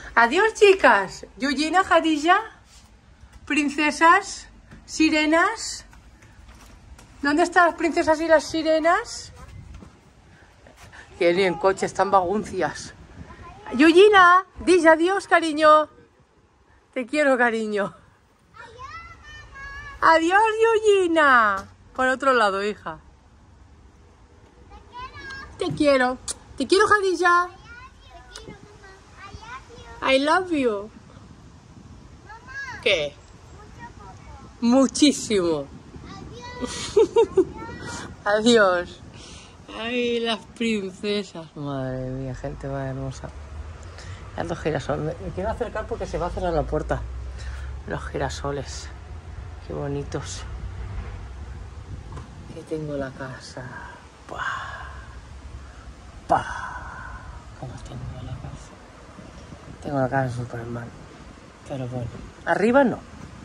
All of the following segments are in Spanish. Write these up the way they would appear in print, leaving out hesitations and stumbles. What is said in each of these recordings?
Adiós, chicas. Yuyina, Jadilla, princesas, sirenas. ¿Dónde están las princesas y las sirenas? Que ni en coche, están vaguncias. Yuyina, dice adiós, cariño. Te quiero, cariño. Adiós, Yuyina. Por otro lado, hija. Te quiero. Te quiero, Jadilla. I love you. ¿Qué? Muchísimo. Adiós. Ay, las princesas. Madre mía, gente más hermosa. Los girasoles. Me quiero acercar porque se va a cerrar la puerta. Los girasoles. Qué bonitos. Que tengo la casa. ¡Pah! ¡Pah! ¿Cómo tengo la casa? Tengo la casa súper mal. Pero bueno. Arriba no.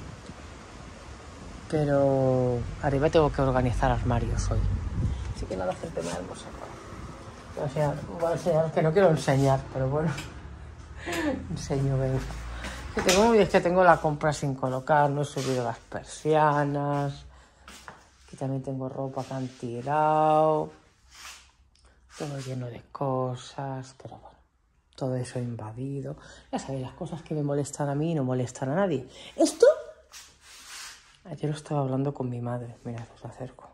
Pero arriba tengo que organizar armarios hoy. Así que nada, gente más hermosa. Voy a enseñar, que no quiero enseñar, pero bueno. Enseño, venga. Es que tengo la compra sin colocar, no he subido las persianas. Aquí también tengo ropa que han tirado. Todo lleno de cosas, pero bueno. Todo eso invadido. Ya sabéis, las cosas que me molestan a mí no molestan a nadie. Esto... Ayer lo estaba hablando con mi madre. Mirad, os acerco.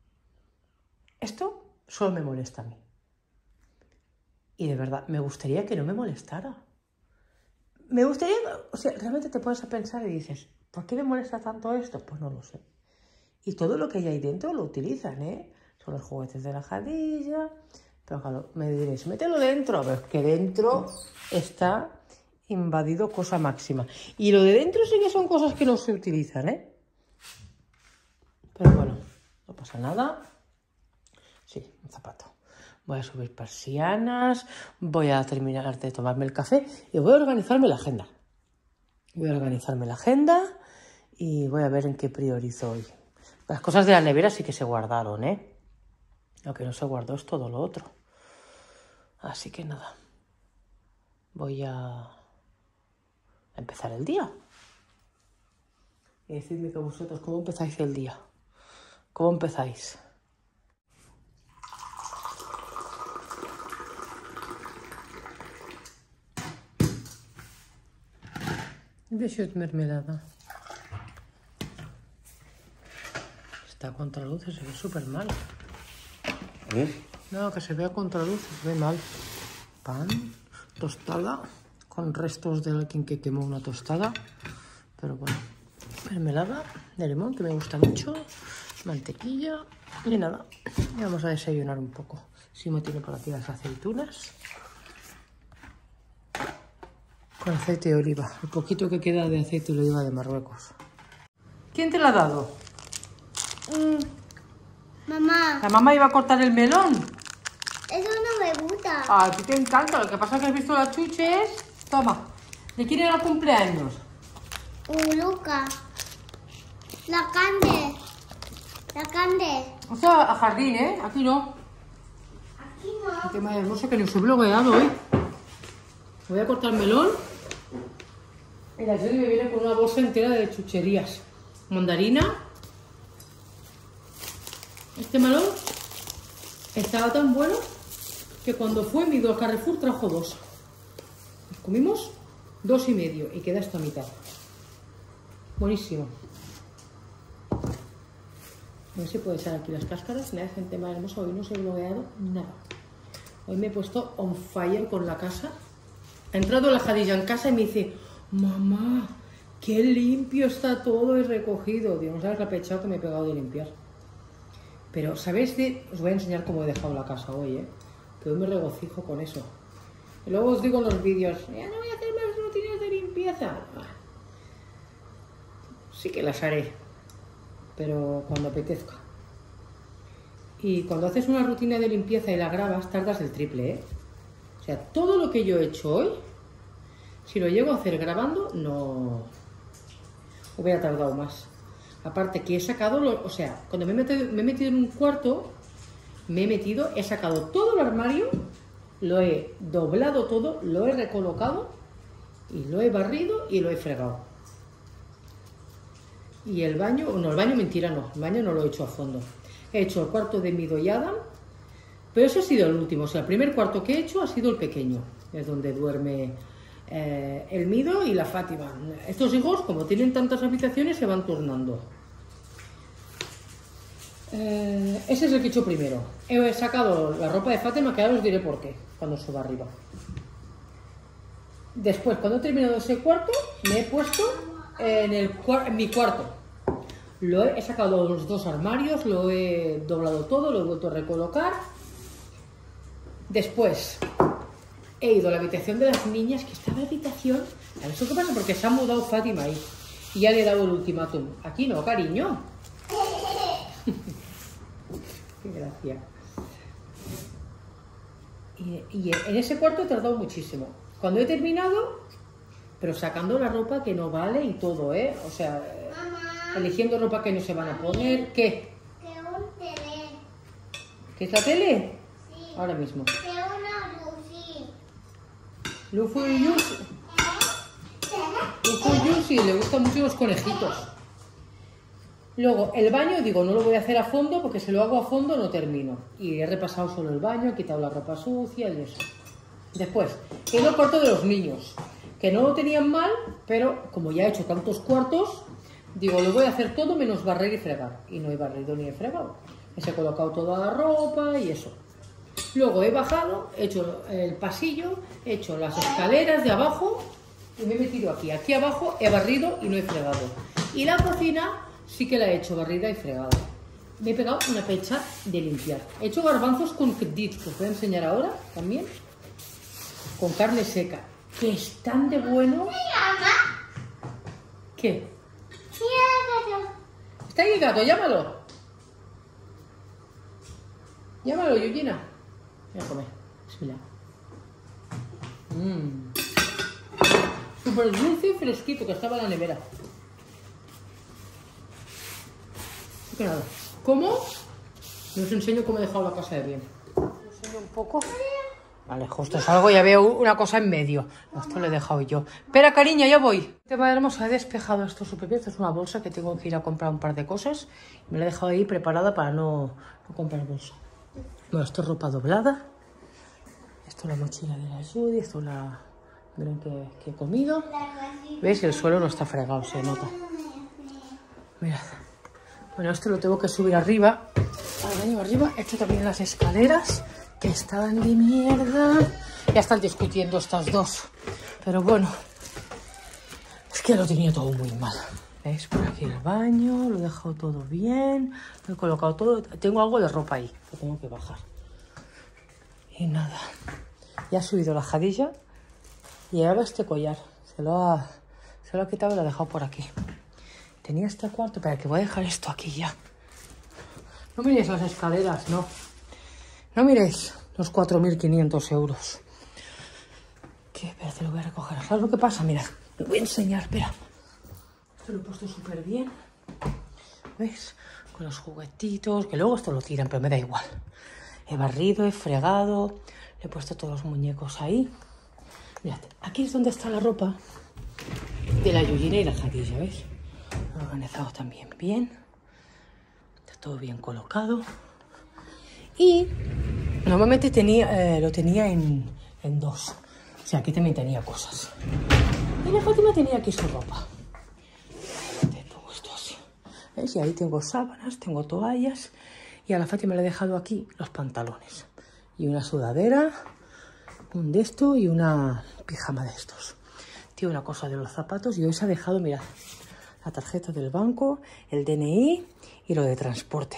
Esto solo me molesta a mí. Y de verdad, me gustaría que no me molestara. Me gustaría... O sea, realmente te pones a pensar y dices, ¿por qué me molesta tanto esto? Pues no lo sé. Y todo lo que hay ahí dentro lo utilizan, ¿eh? Son los juguetes de la Jadilla. Pero claro, me diréis, mételo dentro. Pero es que dentro está invadido cosa máxima. Y lo de dentro sí que son cosas que no se utilizan, ¿eh? Pero bueno, no pasa nada. Sí, un zapato. Voy a subir persianas, voy a terminar de tomarme el café y voy a organizarme la agenda. Voy a organizarme la agenda y voy a ver en qué priorizo hoy. Las cosas de la nevera sí que se guardaron, ¿eh? Lo que no se guardó es todo lo otro. Así que nada. Voy a empezar el día. Y decidme que vosotros, ¿cómo empezáis el día? ¿Cómo empezáis? Besot mermelada. Está a contraluz, se ve súper mal. No, que se ve a contraluz, se ve mal. Pan, tostada, con restos de alguien que quemó una tostada. Pero bueno, mermelada de limón, que me gusta mucho. Mantequilla y nada, y vamos a desayunar un poco. Simo tiene por aquí las aceitunas con aceite de oliva, el poquito que queda de aceite de oliva de Marruecos. ¿Quién te la ha dado? Mamá. La mamá iba a cortar el melón. Eso no me gusta. A ti te encanta, lo que pasa es que has visto las chuches. Toma, ¿de quién era el cumpleaños? Luca. La Cande. La Cande. O sea, a jardín, ¿eh? Aquí no. Aquí no. Qué más hermoso que nos he bloqueado hoy. Voy a cortar melón. Y la Judy me viene con una bolsa entera de chucherías. Mandarina. Este melón estaba tan bueno que cuando fue mi al Carrefour trajo 2. Nos comimos 2 y medio y queda esta mitad. Buenísimo. A ver si puedo echar aquí las cáscaras. Nada, gente más hermosa. Hoy no se he bloqueado nada. Hoy me he puesto on fire con la casa. Ha entrado la Jadilla en casa y me dice, mamá, qué limpio está todo y recogido. Digo, no sabes la pechada que me he pegado de limpiar. Pero, ¿sabéis? Os voy a enseñar cómo he dejado la casa hoy, ¿eh? Que hoy me regocijo con eso. Y luego os digo en los vídeos, ya no voy a hacer más rutinas de limpieza. Sí que las haré, pero cuando apetezca. Y cuando haces una rutina de limpieza y la grabas, tardas el triple, ¿eh? O sea, todo lo que yo he hecho hoy, si lo llego a hacer grabando, no hubiera tardado más. Aparte que he sacado, o sea, cuando me he metido en un cuarto, he sacado todo el armario, lo he doblado todo, lo he recolocado Y lo he barrido y lo he fregado. Y el baño, no, el baño mentira no, el baño no lo he hecho a fondo. He hecho el cuarto de Mido y Adam, pero eso ha sido el último. O sea, el primer cuarto que he hecho ha sido el pequeño. Es donde duerme el Mido y la Fátima. Estos hijos, como tienen tantas habitaciones, se van turnando. Ese es el que he hecho primero. He sacado la ropa de Fátima, que ahora os diré por qué, cuando suba arriba. Después, cuando he terminado ese cuarto, me he puesto en mi cuarto. He sacado los dos armarios, lo he doblado todo, lo he vuelto a recolocar. Después he ido a la habitación de las niñas, que está en la habitación. A ver qué pasa, porque se ha mudado Fátima ahí. Y ya le he dado el ultimátum. Aquí no, cariño. Qué gracia. Y en ese cuarto he tardado muchísimo. Cuando he terminado, pero sacando la ropa que no vale y todo, ¿eh? O sea, eligiendo ropa que no se van a poner. ¿Qué? Que un tele. ¿Qué es la tele? Sí. Ahora mismo. Que una Lucy. Lufu y Yusi le gustan mucho los conejitos. Luego, el baño, digo, no lo voy a hacer a fondo, porque si lo hago a fondo no termino. Y he repasado solo el baño, he quitado la ropa sucia y eso. Después, he ido al cuarto de los niños, que no lo tenían mal, pero como ya he hecho tantos cuartos, digo, lo voy a hacer todo menos barrer y fregar. Y no he barrido ni he fregado. Les he colocado toda la ropa y eso. Luego he bajado, he hecho el pasillo, he hecho las escaleras de abajo y me he metido aquí. Aquí abajo he barrido y no he fregado. Y la cocina sí que la he hecho barrida y fregada. Me he pegado una pecha de limpiar. He hecho garbanzos con kdits, que os voy a enseñar ahora también. Con carne seca, que están de bueno. ¿Qué? Mira, gato. ¿Está ahí el gato? Llámalo. Llámalo, Yuyina. Voy a comer. Bismillah. Súper dulce y fresquito, que estaba en la nevera. Así que nada. ¿Cómo? Os enseño cómo he dejado la casa de bien. Os enseño un poco. Vale, justo salgo y ya veo una cosa en medio. Esto lo he dejado yo. Espera, cariño, ya voy. El tema de hermosa, he despejado esto súper bien. Esto es una bolsa que tengo que ir a comprar un par de cosas. Me la he dejado ahí preparada para no comprar bolsa. Bueno, esto es ropa doblada. Esto es la mochila de la Judy. Esto es la... Miren que he comido. ¿Veis? El suelo no está fregado, se nota. Mirad. Bueno, esto lo tengo que subir arriba. Al baño arriba. Esto también las escaleras, que estaban de mierda. Ya están discutiendo estas dos. Pero bueno, es que lo tenía todo muy mal. ¿Veis? Por aquí el baño, lo he dejado todo bien. Lo he colocado todo. Tengo algo de ropa ahí, que tengo que bajar. Y nada. Ya ha subido la jadilla. Y llevaba este collar. Se lo ha quitado y lo ha dejado por aquí. Tenía este cuarto, pero que voy a dejar esto aquí ya. No miréis las escaleras, no. No miréis los 4.500 euros. Que, espera, te lo voy a recoger. ¿Sabes lo que pasa? Mirad, lo voy a enseñar, espera. Esto lo he puesto súper bien. ¿Veis? Con los juguetitos, que luego esto lo tiran, pero me da igual. He barrido, he fregado, le he puesto todos los muñecos ahí. Mirad, aquí es donde está la ropa de la Yuyina y la Jadilla, ¿veis? Organizado también bien. Está todo bien colocado. Y normalmente lo tenía en dos. O sea, aquí también tenía cosas. Y la Fátima tenía aquí su ropa. Te pongo esto así. ¿Ves? Y ahí tengo sábanas, tengo toallas. Y a la Fátima le he dejado aquí los pantalones. Y una sudadera, un de esto y una pijama de estos. Tiene una cosa de los zapatos y hoy se ha dejado, mirad, la tarjeta del banco, el DNI y lo de transporte.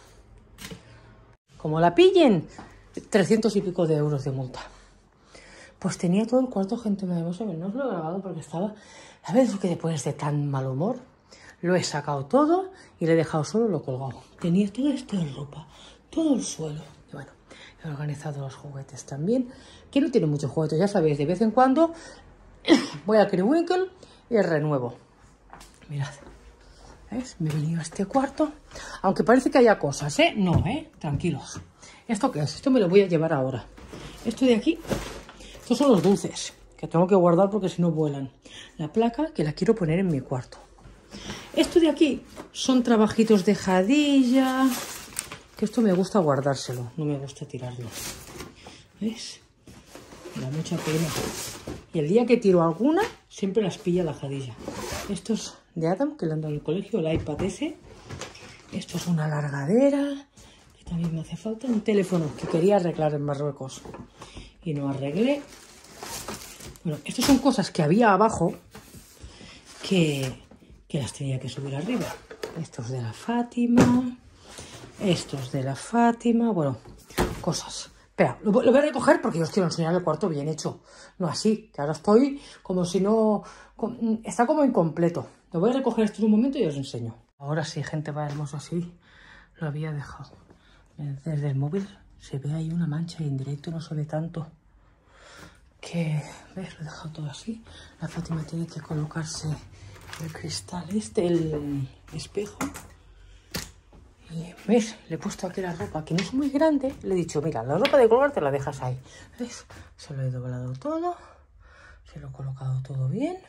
Como la pillen, 300 y pico de euros de multa. Pues tenía todo el cuarto gente maravillosa, pero no os lo he grabado porque estaba... ¿Sabes lo que te pones de tan mal humor? Lo he sacado todo y le he dejado solo lo colgado. Tenía todo esto de ropa, todo el suelo. Y bueno, he organizado los juguetes también. Que no tiene muchos juguetes, ya sabéis, de vez en cuando voy a Kriwinkle y renuevo. Mirad, ¿ves? Me he venido a este cuarto. Aunque parece que haya cosas, ¿eh? No, ¿Esto qué es? Esto me lo voy a llevar ahora. Esto de aquí, estos son los dulces. que tengo que guardar porque si no vuelan. La placa que la quiero poner en mi cuarto. Esto de aquí son trabajitos de Jadilla, que esto me gusta guardárselo, no me gusta tirarlo. ¿Ves? Me da mucha pena. Y el día que tiro alguna, siempre las pilla la Jadilla. Esto es de Adam, que le han dado en el colegio, el iPad ese. Esto es una largadera, que también me hace falta. Un teléfono que quería arreglar en Marruecos y no arreglé. Bueno, estas son cosas que había abajo que las tenía que subir arriba. Estos de la Fátima, estos de la Fátima, bueno, cosas. Espera, lo voy a recoger porque yo os quiero enseñar el cuarto bien hecho. No así, que ahora estoy como si no... Está como incompleto. Lo voy a recoger esto en un momento y os enseño. Ahora sí, gente, va hermoso así. Lo había dejado. Desde el móvil se ve ahí una mancha y en directo no se ve tanto. Que, ¿ves? Lo he dejado todo así. La Fátima tiene que colocarse el cristal el espejo. Y, ¿ves? Le he puesto aquí la ropa, que no es muy grande. Le he dicho, mira, la ropa de colgar te la dejas ahí. ¿Ves? Se lo he doblado todo. Se lo he colocado todo bien.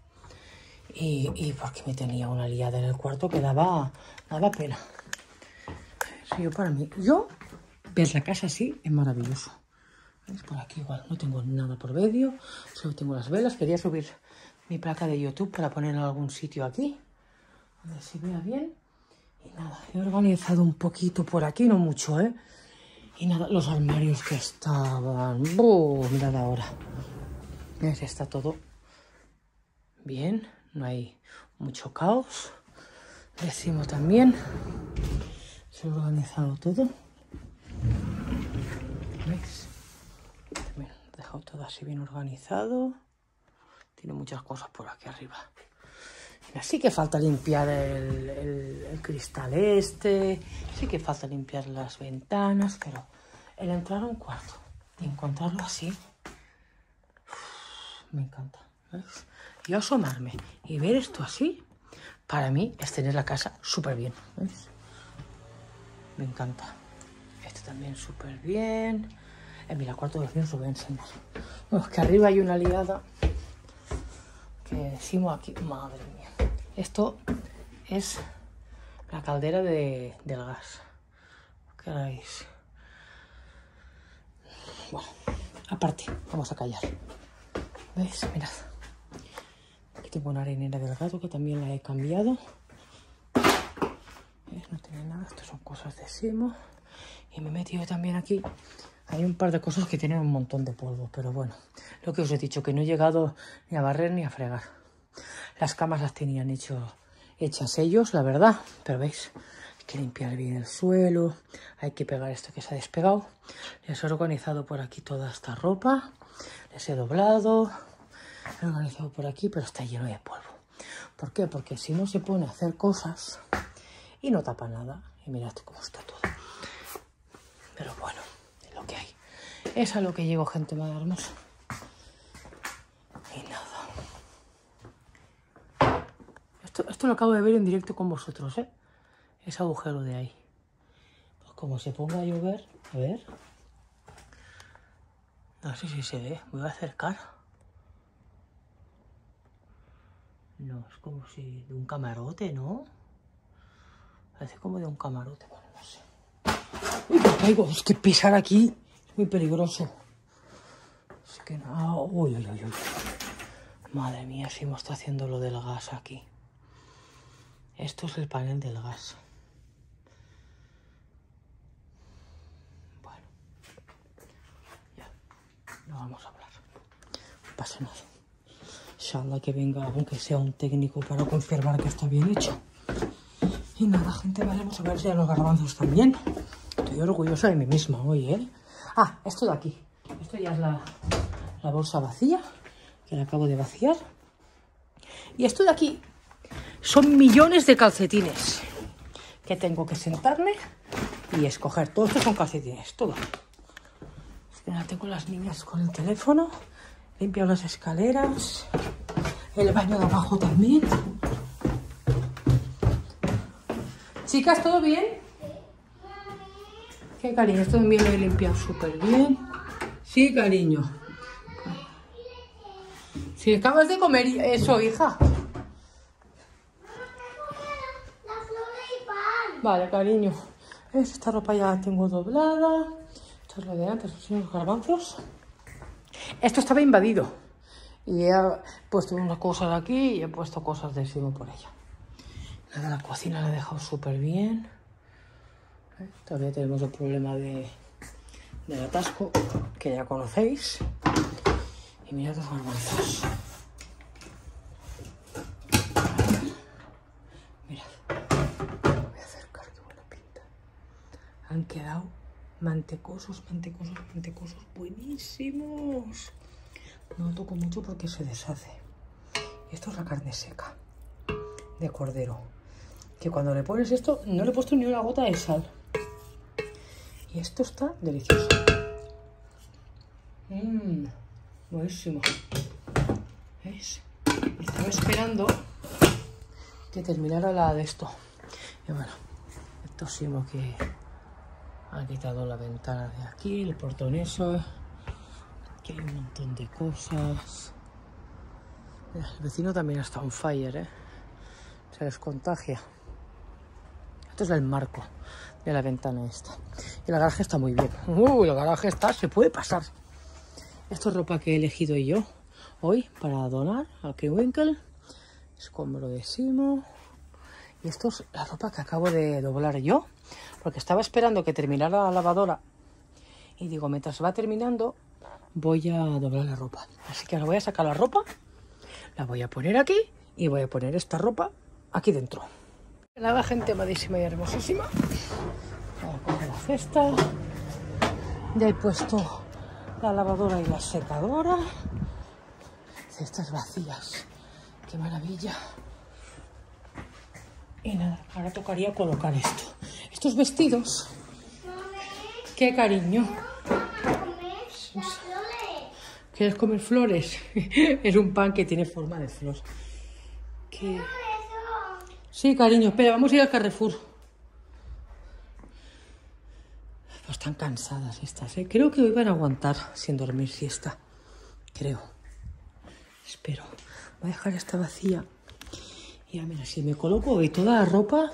Y porque me tenía una liada en el cuarto que daba pena. Sí, yo ver la casa así es maravilloso. ¿Ves? Por aquí igual no tengo nada por medio. Solo tengo las velas. Quería subir mi placa de YouTube para poner en algún sitio aquí. A ver si vea bien. Y nada, he organizado un poquito por aquí, no mucho, ¿eh? Y nada, los armarios que estaban... mirad ahora. ¿Ves? Está todo bien, no hay mucho caos. Decimos también, se ha organizado todo. ¿Veis? También he dejado todo así bien organizado. Tiene muchas cosas por aquí arriba. Sí que falta limpiar el cristal sí que falta limpiar las ventanas, pero el entrar a un cuarto y encontrarlo así, me encanta, ¿ves? Y asomarme y ver esto así, para mí es tener la casa súper bien, ¿ves? Me encanta. Este también súper bien. Mira, el cuarto de los míos os lo voy a enseñar. Bueno, es que arriba hay una liada que decimos aquí, madre mía. Esto es la caldera del gas. ¿Qué haréis? Bueno, aparte, vamos a callar. ¿Veis? Mirad. Aquí tengo una arenera del gato que también la he cambiado. ¿Veis? No tiene nada. Esto son cosas de Simo. Y me he metido también aquí. Hay un par de cosas que tienen un montón de polvo. Pero bueno, lo que os he dicho, que no he llegado ni a barrer ni a fregar. Las camas las tenían hechas ellos, la verdad. Pero veis, hay que limpiar bien el suelo. Hay que pegar esto que se ha despegado. Les he organizado por aquí toda esta ropa. Les he doblado. He organizado por aquí, pero está lleno de polvo. ¿Por qué? Porque si no se pone a hacer cosas y no tapa nada. Y mirad cómo está todo. Pero bueno, es lo que hay. Es a lo que llego, gente más hermosa. Y nada. Esto lo acabo de ver en directo con vosotros, ¿eh? Ese agujero de ahí. Pues como se ponga a llover, a ver. No sé si se ve. Me voy a acercar. No, es como si de un camarote, ¿no? Parece como de un camarote. Bueno, no sé. Uy, me caigo. Es que pisar aquí es muy peligroso. Es que no... Uy, uy, uy, uy. Madre mía, si me está haciendo lo del gas aquí. Esto es el panel del gas. Bueno. Ya. No vamos a hablar. No pasa nada. Inshallah que venga, aunque sea un técnico, para confirmar que está bien hecho. Y nada, gente, vamos a ver si a los garbanzos también. Estoy orgullosa de mí misma hoy, ¿eh? Ah, esto de aquí. Esto ya es la bolsa vacía, que la acabo de vaciar. Y esto de aquí son millones de calcetines que tengo que sentarme y escoger. Todo esto son calcetines, todo. Tengo las niñas con el teléfono. Limpio las escaleras. El baño de abajo también. Chicas, ¿todo bien? ¿Qué, cariño? Esto también lo he limpiado súper bien. Sí, cariño. Si acabas de comer eso, hija. La flor y pan. Vale, cariño. ¿Ves? Esta ropa ya la tengo doblada. Esto es lo de antes, los garbanzos. Esto estaba invadido. Y he puesto unas cosas aquí y he puesto cosas de encima por ella. Nada, la cocina la he dejado súper bien. Todavía tenemos el problema del atasco, que ya conocéis. Y mirad los garbanzos. Mirad. Voy a acercar, qué buena pinta. Han quedado mantecosos buenísimos. No lo toco mucho porque se deshace. Y esto es la carne seca de cordero. Que cuando le pones esto, no le he puesto ni una gota de sal. Y esto está delicioso. Buenísimo. ¿Veis? Estaba esperando que terminara la de esto. Y bueno, esto sí que ha quitado la ventana de aquí, el portón eso. Aquí hay un montón de cosas. Mira, el vecino también está on fire, ¿eh? Se les contagia. Esto es el marco de la ventana esta. Y el garaje está muy bien. El garaje está, se puede pasar. Esto es ropa que he elegido yo hoy para donar al Kriwinkel. Escombro de Simo. Y esto es la ropa que acabo de doblar yo. Porque estaba esperando que terminara la lavadora. Y digo, mientras va terminando, voy a doblar la ropa. Así que ahora voy a sacar la ropa. La voy a poner aquí. Y voy a poner esta ropa aquí dentro. Nada, gente amadísima y hermosísima. Voy a coger la cesta. Ya he puesto la lavadora y la secadora. Cestas vacías. ¡Qué maravilla! Y nada, ahora tocaría colocar esto. Estos vestidos. ¿Qué, cariño? ¿Quieres comer flores? Es un pan que tiene forma de flor. ¿Qué? Sí, cariño, espera, vamos a ir al Carrefour. Pues están cansadas estas, ¿eh? Creo que hoy van a aguantar sin dormir siesta. Creo. Espero. Voy a dejar esta vacía. Y ya, mira, si me coloco hoy toda la ropa...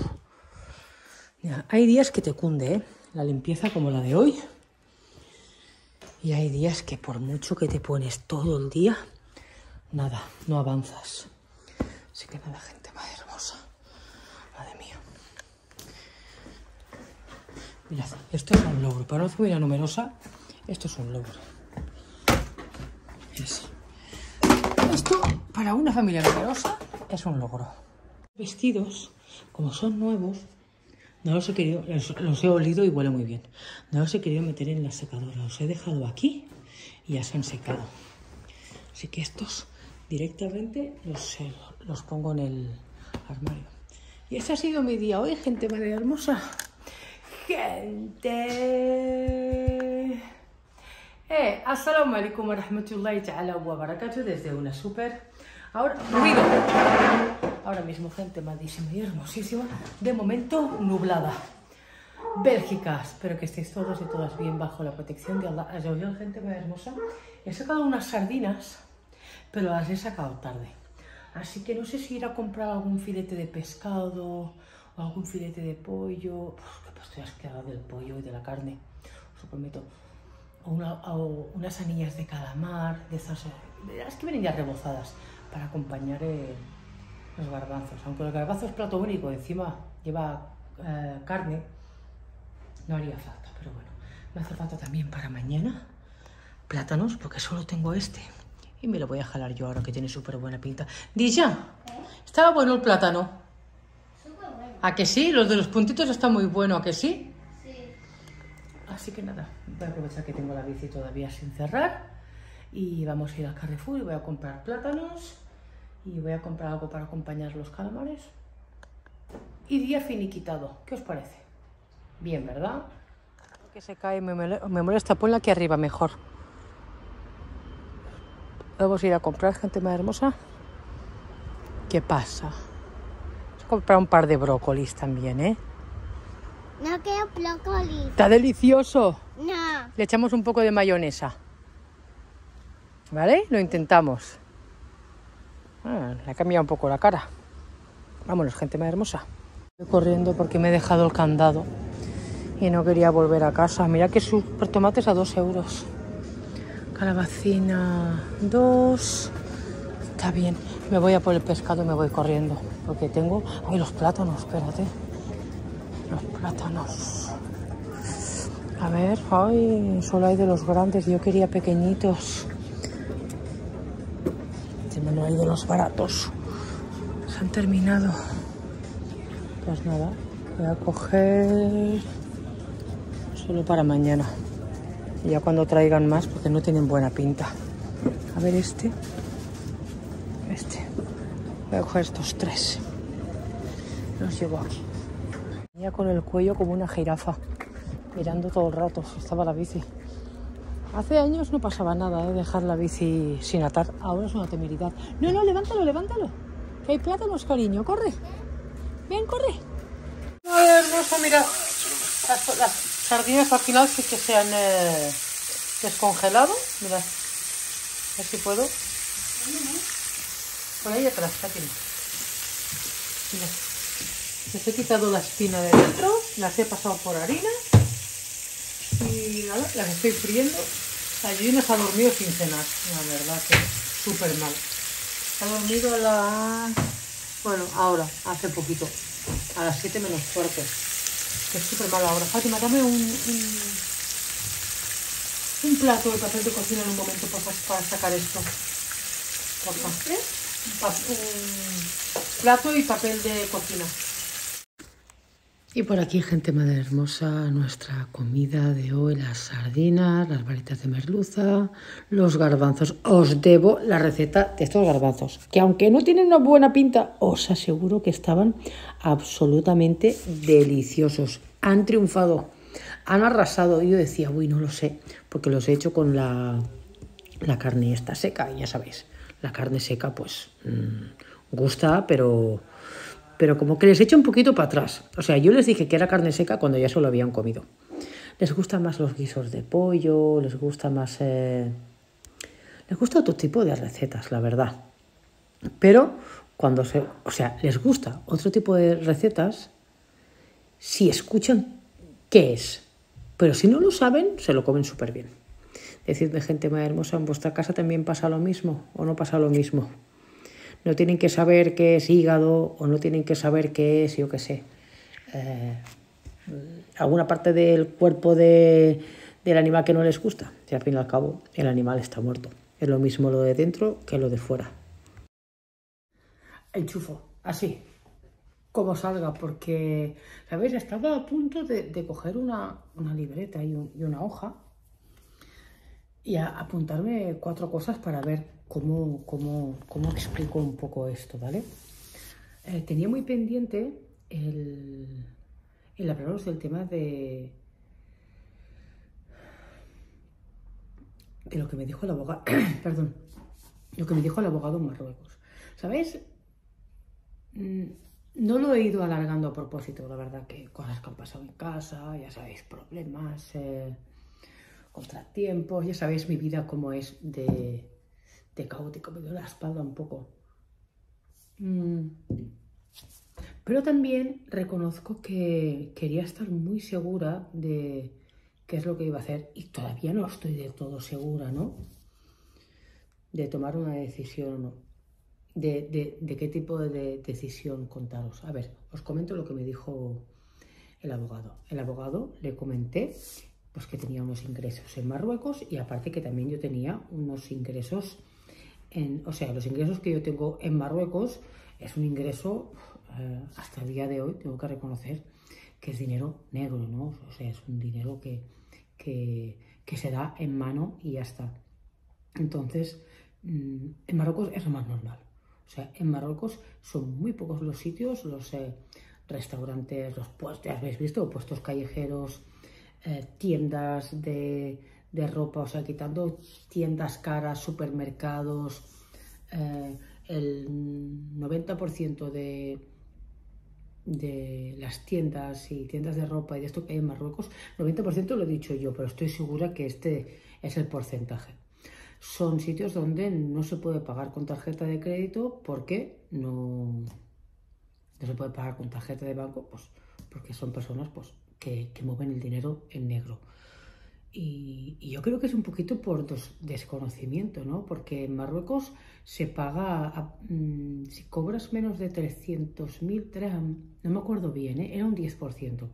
Mira, hay días que te cunde, ¿eh? La limpieza como la de hoy. Y hay días que por mucho que te pones todo el día, nada, no avanzas. Así que nada, gente más hermosa. Madre mía. Mirad, esto es un logro. Para una familia numerosa, esto es un logro. Esto, para una familia numerosa, es un logro. Vestidos, como son nuevos, no los he querido, los he olido y huele muy bien. No los he querido meter en la secadora. Los he dejado aquí y ya se han secado. Así que estos directamente los pongo en el armario. Y este ha sido mi día hoy, gente madre hermosa. Gente. Assalamu alaikum wa rahmatullahi ta'ala wa barakatuh desde una super. Ahora, ruido. Ahora mismo, gente amadísima y hermosísima. De momento, nublada. Bélgica, espero que estéis todos y todas bien bajo la protección de Allah. Gente muy hermosa. He sacado unas sardinas, pero las he sacado tarde. Así que no sé si ir a comprar algún filete de pescado o algún filete de pollo. Que estoy asqueada del pollo y de la carne, os lo prometo. O unas anillas de calamar, de esas que vienen ya rebozadas, para acompañar los garbanzos. Aunque el garbanzo es plato único, encima lleva carne, no haría falta, pero bueno. Me hace falta también para mañana plátanos, porque solo tengo este. Y me lo voy a jalar yo ahora, que tiene súper buena pinta. Disha, ¿estaba bueno el plátano? Súper bueno. ¿A que sí? Los de los puntitos están muy buenos, ¿a que sí? Sí. Así que nada, voy a aprovechar que tengo la bici todavía sin cerrar. Y vamos a ir al Carrefour y voy a comprar plátanos. Y voy a comprar algo para acompañar los calamares. Y día finiquitado. ¿Qué os parece? Bien, ¿verdad? Que se cae, me molesta. Ponla aquí arriba mejor. Vamos a ir a comprar, gente más hermosa. ¿Qué pasa? Vamos a comprar un par de brócolis también, ¿eh? No quiero brócoli. ¡Está delicioso! No. Le echamos un poco de mayonesa. ¿Vale? Lo intentamos. Le ha cambiado un poco la cara. Vámonos, gente más hermosa. Estoy corriendo porque me he dejado el candado y no quería volver a casa. Mira que super tomates a 2 euros. Calabacina 2. Está bien. Me voy a por el pescado y me voy corriendo. Porque tengo... Ay, los plátanos, espérate. Los plátanos. A ver, ay, solo hay de los grandes. Yo quería pequeñitos. No hay de los baratos. Se han terminado. Pues nada, voy a coger solo para mañana. Y ya cuando traigan más, porque no tienen buena pinta. A ver este. Voy a coger estos 3. Los llevo aquí. Venía con el cuello como una jirafa, mirando todo el rato. Estaba la bici. Hace años no pasaba nada, dejar la bici sin atar. Ahora es una temeridad. No, levántalo, levántalo. Que hay plátanos, cariño. Corre. Ven, corre. A ver, hermoso, mira. Las sardinas al final sí que se han descongelado. Mira. A ver si puedo. Por ahí atrás, aquí. Mira. Les he quitado la espina de dentro. Las he pasado por harina. Y nada, las estoy friendo. Allí nos ha dormido sin cenar, la verdad que súper mal. Ha dormido a las... Bueno, ahora, hace poquito, a las 7 menos cuarto. Que es súper mal ahora. Fátima, dame un plato de papel de cocina en un momento para sacar esto. Por favor. Un plato y papel de cocina. Y por aquí, gente madre hermosa, nuestra comida de hoy, las sardinas, las varitas de merluza, los garbanzos. Os debo la receta de estos garbanzos, que aunque no tienen una buena pinta, os aseguro que estaban absolutamente deliciosos. Han triunfado, han arrasado. Y yo decía, uy, no lo sé, porque los he hecho con la carne esta seca, y ya sabéis, la carne seca pues gusta, pero como que les echo un poquito para atrás. O sea, yo les dije que era carne seca cuando ya se lo habían comido. Les gustan más los guisos de pollo, les gusta más... les gusta otro tipo de recetas, la verdad. Pero cuando se... O sea, les gusta otro tipo de recetas si escuchan qué es. Pero si no lo saben, se lo comen súper bien. Decidme, gente más hermosa, ¿en vuestra casa también pasa lo mismo o no pasa lo mismo? No tienen que saber qué es hígado o no tienen que saber qué es, yo qué sé, alguna parte del cuerpo del animal que no les gusta. Y al fin y al cabo el animal está muerto. Es lo mismo lo de dentro que lo de fuera. Enchufo, así, como salga, porque, ¿sabéis? Estaba a punto de coger una libreta y una hoja y a apuntarme 4 cosas para ver cómo explico un poco esto, ¿vale? Tenía muy pendiente el hablaros del tema de lo que me dijo el abogado, perdón, lo que me dijo el abogado en Marruecos. ¿Sabéis? No lo he ido alargando a propósito, la verdad, que cosas que han pasado en casa, ya sabéis, problemas, contratiempos, ya sabéis mi vida como es de caótico, me duele la espalda un poco. Pero también reconozco que quería estar muy segura de qué es lo que iba a hacer y todavía no estoy del todo segura, ¿no? De tomar una decisión o no. De qué tipo de decisión contaros. A ver, os comento lo que me dijo el abogado. El abogado le comenté pues que tenía unos ingresos en Marruecos y aparte que también yo tenía unos ingresos o sea, los ingresos que yo tengo en Marruecos es un ingreso, hasta el día de hoy tengo que reconocer que es dinero negro, ¿no? O sea, es un dinero que se da en mano y ya está. Entonces, en Marruecos es lo más normal. O sea, en Marruecos son muy pocos los sitios, los restaurantes, los puestos, ya habéis visto, puestos callejeros, tiendas de ropa, o sea, quitando tiendas caras, supermercados, el 90% de las tiendas y tiendas de ropa y de esto que hay en Marruecos, 90% lo he dicho yo, pero estoy segura que este es el porcentaje. son sitios donde no se puede pagar con tarjeta de crédito porque no se puede pagar con tarjeta de banco, pues porque son personas pues, que mueven el dinero en negro. Y yo creo que es un poquito por desconocimiento, ¿no? Porque en Marruecos se paga, si cobras menos de 300.000 dirham, no me acuerdo bien, ¿eh? Era un 10%.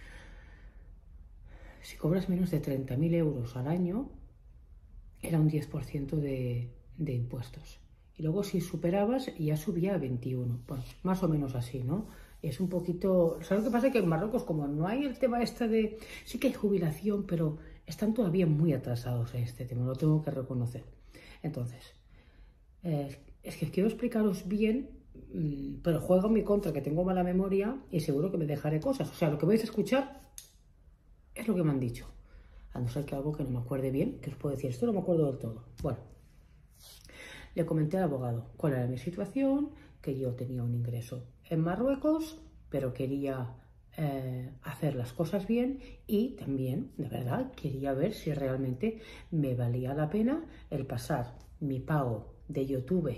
Si cobras menos de 30.000 euros al año, era un 10% de impuestos. Y luego si superabas ya subía a 21, pues más o menos así, ¿no? Es un poquito... ¿Sabes lo que pasa? Que en Marruecos, como no hay el tema este de... Sí que hay jubilación, pero están todavía muy atrasados en este tema, lo tengo que reconocer. Entonces, es que quiero explicaros bien, pero juego en mi contra, que tengo mala memoria y seguro que me dejaré cosas. O sea, lo que vais a escuchar es lo que me han dicho. A no ser que algo que no me acuerde bien, que os puedo decir, esto no me acuerdo del todo. Bueno, le comenté al abogado cuál era mi situación, que yo tenía un ingreso en Marruecos, pero quería hacer las cosas bien y también, de verdad, quería ver si realmente me valía la pena el pasar mi pago de YouTube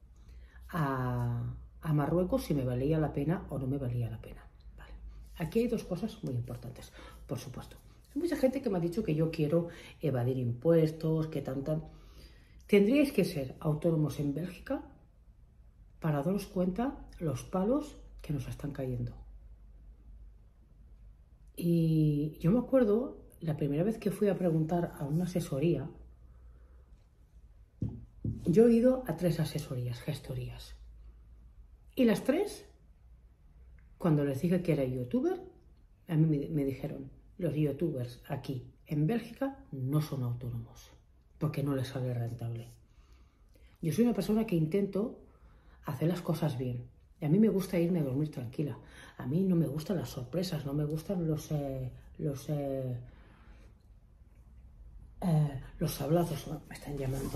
a Marruecos, si me valía la pena o no me valía la pena. Vale. Aquí hay dos cosas muy importantes, por supuesto. Hay mucha gente que me ha dicho que yo quiero evadir impuestos, que tanto... Tendríais que ser autónomos en Bélgica para daros cuenta los palos que nos están cayendo. Y yo me acuerdo, la primera vez que fui a preguntar a una asesoría, yo he ido a 3 asesorías, gestorías. Y las 3, cuando les dije que era youtuber, a mí me dijeron, los youtubers aquí en Bélgica no son autónomos, porque no les sale rentable. Yo soy una persona que intento hacer las cosas bien. Y a mí me gusta irme a dormir tranquila. A mí no me gustan las sorpresas, no me gustan los sablazos. Me están llamando.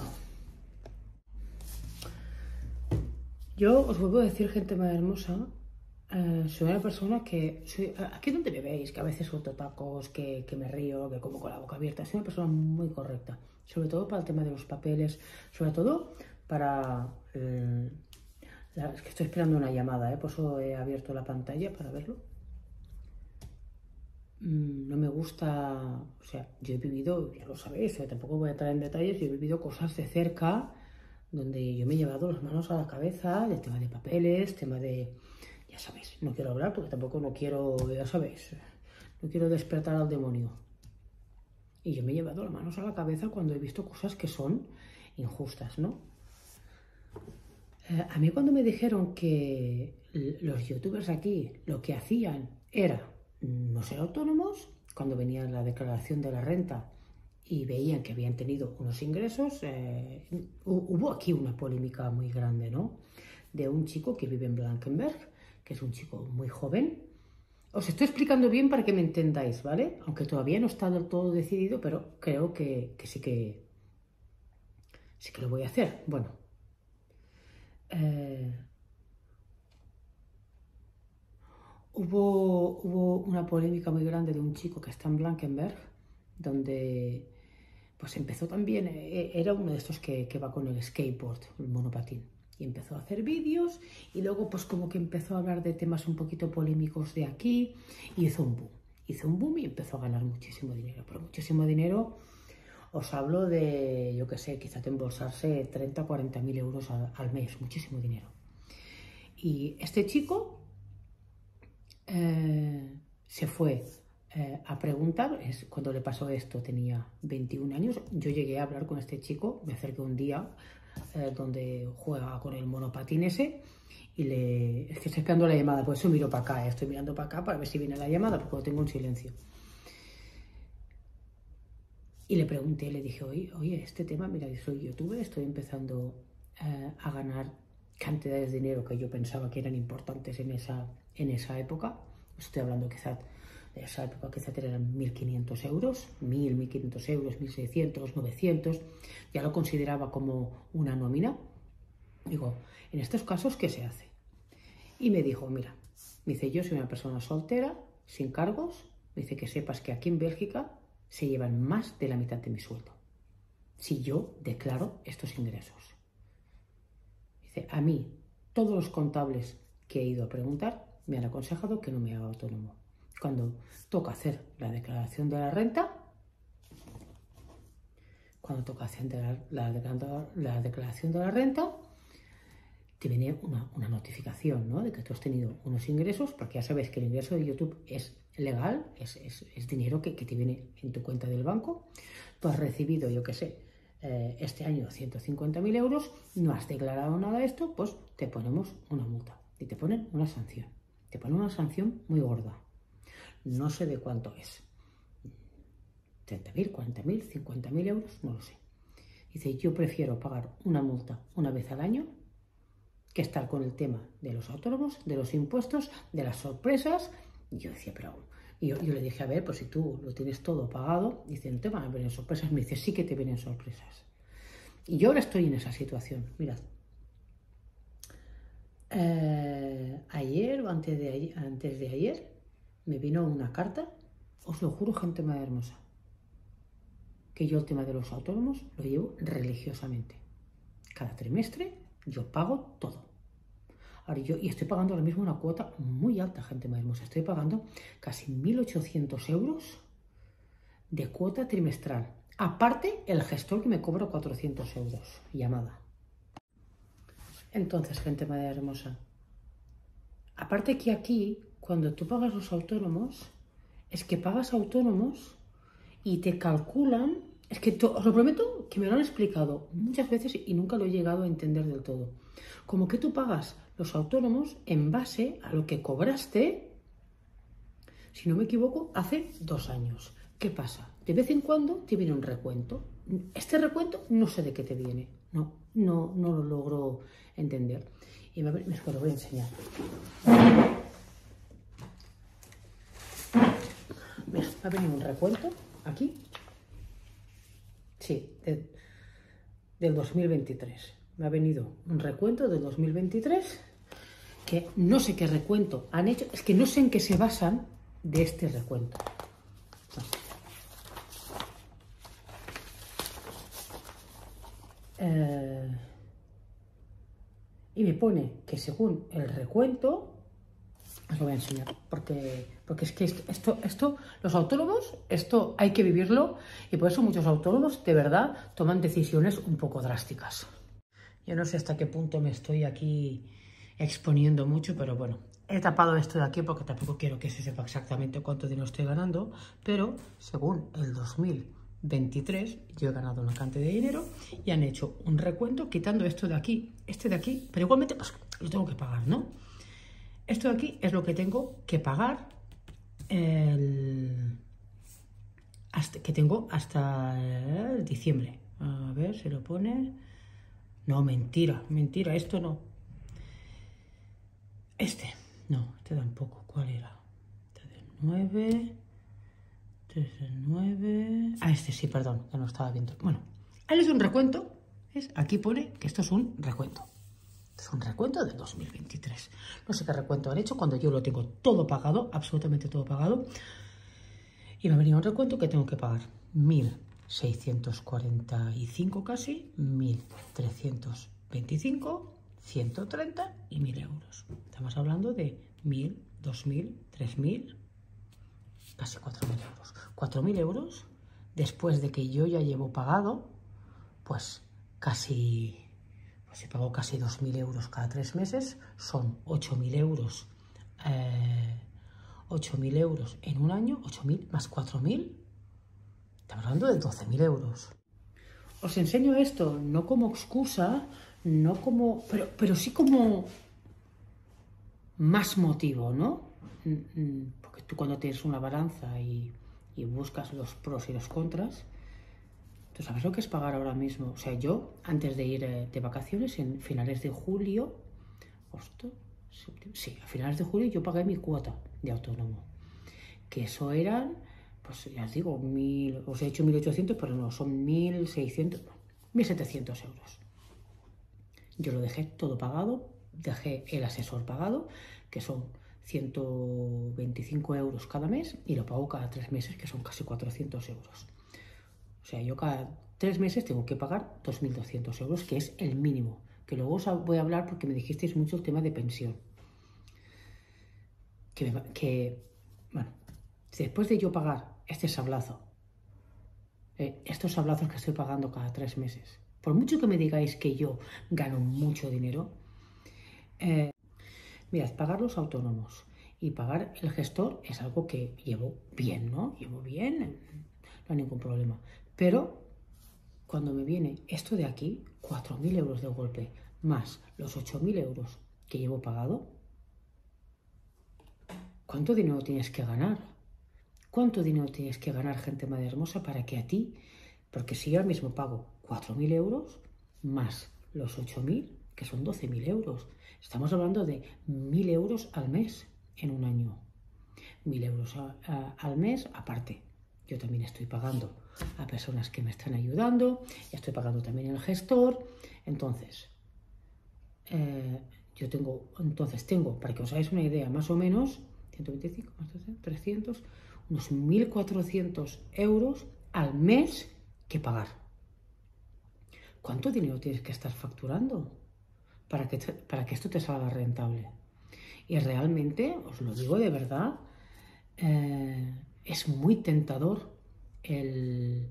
Yo os vuelvo a decir, gente más hermosa, soy una persona que... aquí donde me veis, que a veces suelto tacos, que me río, que como con la boca abierta. Soy una persona muy correcta. Sobre todo para el tema de los papeles. Sobre todo para... es que estoy esperando una llamada, por eso he abierto la pantalla para verlo. No me gusta, o sea, yo he vivido, ya lo sabéis, tampoco voy a entrar en detalles, yo he vivido cosas de cerca donde yo me he llevado las manos a la cabeza, el tema de papeles, tema de, ya sabéis, no quiero hablar porque tampoco no quiero, ya sabéis, no quiero despertar al demonio. Y yo me he llevado las manos a la cabeza cuando he visto cosas que son injustas, ¿no? A mí cuando me dijeron que los youtubers aquí lo que hacían era no ser autónomos, cuando venía la declaración de la renta y veían que habían tenido unos ingresos, hubo aquí una polémica muy grande, ¿no? De un chico que vive en Blankenberg, que es un chico muy joven. Os estoy explicando bien para que me entendáis, ¿vale? Aunque todavía no está del todo decidido, pero creo que sí que lo voy a hacer. Bueno. Hubo una polémica muy grande de un chico que está en Blankenberg, donde pues empezó también, era uno de estos que va con el skateboard, el monopatín, y empezó a hacer vídeos y luego pues como que empezó a hablar de temas un poquito polémicos de aquí y hizo un boom y empezó a ganar muchísimo dinero, pero muchísimo dinero. Os hablo de, yo qué sé, quizá de embolsarse 30 o 40.000 euros al mes, muchísimo dinero. Y este chico se fue a preguntar, cuando le pasó esto tenía 21 años, yo llegué a hablar con este chico, me acerqué un día donde juega con el monopatín ese y es que estoy esperando la llamada, por eso miro para acá, estoy mirando para acá para ver si viene la llamada porque lo tengo en silencio. Y le pregunté, le dije, oye, este tema, mira, yo soy youtuber, estoy empezando a ganar cantidades de dinero que yo pensaba que eran importantes en esa época. Estoy hablando quizás de esa época, quizás eran 1.500 euros, 1.500 euros, 1.600, 900. Ya lo consideraba como una nómina. Digo, en estos casos, ¿qué se hace? Y me dijo, mira, me dice, yo soy una persona soltera, sin cargos. Me dice que sepas que aquí en Bélgica se llevan más de la mitad de mi sueldo. si yo declaro estos ingresos. Dice, a mí, todos los contables que he ido a preguntar me han aconsejado que no me haga autónomo. Cuando toca hacer la declaración de la renta, te viene una notificación, ¿no?, de que tú has tenido unos ingresos, porque ya sabes que el ingreso de YouTube es legal, es dinero que te viene en tu cuenta del banco. Tú has recibido, yo qué sé, este año 150.000 euros, no has declarado nada de esto, pues te ponemos una multa y te ponen una sanción. Te ponen una sanción muy gorda. No sé de cuánto es. 30.000, 40.000, 50.000 euros, no lo sé. Dice, yo prefiero pagar una multa una vez al año que estar con el tema de los autónomos, de los impuestos, de las sorpresas. Y yo decía, pero... yo le dije, a ver, pues si tú lo tienes todo pagado, dice, no te van a venir sorpresas. Me dice, sí que te vienen sorpresas. Y yo ahora estoy en esa situación. Mirad. Ayer o antes de ayer me vino una carta, os lo juro, gente más hermosa, que yo el tema de los autónomos lo llevo religiosamente. Cada trimestre yo pago todo. Ahora y estoy pagando ahora mismo una cuota muy alta, gente más hermosa. Estoy pagando casi 1.800 euros de cuota trimestral. Aparte, el gestor que me cobra 400 euros, llamada. Entonces, gente más hermosa, aparte que aquí, cuando tú pagas los autónomos, es que pagas autónomos y te calculan, es que os lo prometo que me lo han explicado muchas veces y nunca lo he llegado a entender del todo. Como que tú pagas los autónomos en base a lo que cobraste, si no me equivoco, hace 2 años. ¿Qué pasa? De vez en cuando te viene un recuento. Este recuento no sé de qué te viene. No lo logro entender. Y me lo voy a enseñar. Mira, me ha venido un recuento aquí. Sí, del 2023. Me ha venido un recuento del 2023 que no sé qué recuento han hecho. Es que no sé en qué se basan de este recuento. Y me pone que según el recuento, os lo voy a enseñar, porque es que esto, los autónomos, esto hay que vivirlo, y por eso muchos autónomos de verdad toman decisiones un poco drásticas. Yo no sé hasta qué punto me estoy aquí exponiendo mucho, pero bueno, he tapado esto de aquí porque tampoco quiero que se sepa exactamente cuánto dinero estoy ganando, pero según el 2023 yo he ganado una cantidad de dinero y han hecho un recuento quitando esto de aquí, este de aquí, pero igualmente pues lo tengo que pagar, ¿no? Esto de aquí es lo que tengo que pagar hasta diciembre. A ver, se lo pone... No, mentira, esto no. Este tampoco. ¿Cuál era? Este del 9... Este es el 9... Ah, este sí, perdón, que no estaba viendo. Bueno, ahí es un recuento. ¿Ves? Aquí pone que esto es un recuento. Es un recuento del 2023. No sé qué recuento han hecho cuando yo lo tengo todo pagado, absolutamente todo pagado. Y me ha venido un recuento que tengo que pagar 1.645 casi, 1.325, 130 y 1.000 euros. Estamos hablando de 1.000, 2.000, 3.000, casi 4.000 euros. 4.000 euros después de que yo ya llevo pagado, pues casi... Si pago casi 2.000 euros cada 3 meses, son 8.000 euros. 8.000 euros en un año, 8.000 más 4.000. Estamos hablando de 12.000 euros. Os enseño esto no como excusa, no como, pero sí como más motivo, ¿no? Porque tú cuando tienes una balanza y buscas los pros y los contras, ¿tú sabes lo que es pagar ahora mismo? O sea, yo, antes de ir de vacaciones, en finales de julio, sí, a finales de julio yo pagué mi cuota de autónomo. Que eso eran, pues ya os digo, os he dicho 1.800, pero no, son 1.600, no, 1.700 euros. Yo lo dejé todo pagado, dejé el asesor pagado, que son 125 euros cada mes, y lo pago cada 3 meses, que son casi 400 euros. O sea, yo cada 3 meses tengo que pagar 2.200 euros, que es el mínimo. Que luego os voy a hablar porque me dijisteis mucho el tema de pensión. Bueno, después de yo pagar este sablazo, estos sablazos que estoy pagando cada 3 meses, por mucho que me digáis que yo gano mucho dinero, mirad, pagar los autónomos y pagar el gestor es algo que llevo bien, ¿no? Llevo bien, no hay ningún problema. Pero cuando me viene esto de aquí, 4.000 euros de golpe, más los 8.000 euros que llevo pagado, ¿cuánto dinero tienes que ganar? ¿Cuánto dinero tienes que ganar, gente madre hermosa, para que a ti, porque si yo ahora mismo pago 4.000 euros, más los 8.000, que son 12.000 euros, estamos hablando de 1.000 euros al mes en un año. 1.000 euros al mes aparte. Yo también estoy pagando a personas que me están ayudando, estoy pagando también el gestor. Entonces, tengo, para que os hagáis una idea, más o menos, 125 más 300, unos 1.400 euros al mes que pagar. ¿Cuánto dinero tienes que estar facturando para que esto te salga rentable? Y realmente, os lo digo de verdad, es muy tentador el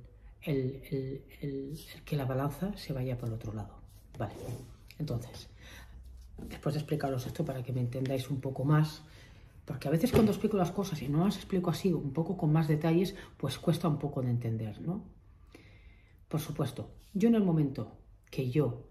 que la balanza se vaya por el otro lado. Vale, entonces, después de explicaros esto para que me entendáis un poco más, porque a veces cuando explico las cosas y no las explico así, un poco con más detalles, pues cuesta un poco de entender, ¿no? Por supuesto, yo en el momento que yo